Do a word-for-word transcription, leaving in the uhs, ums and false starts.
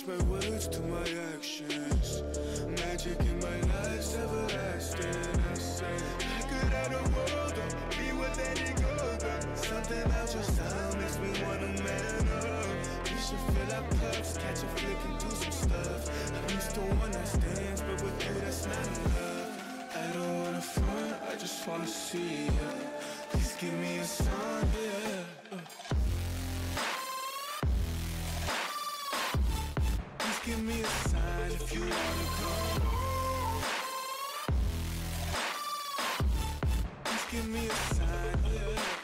my words to my actions. Magic in my life's everlasting. I say I could have the world or be with any girl, but something about your style makes me wanna man up. We should fill our cups, catch a flick and do some stuff. I'm used to one night stands, but with you that's not enough. I don't wanna front, I just wanna see ya. Please give me a sign, yeah. uh. Please give me a sign if you wanna come home. Please give me a sign, yeah.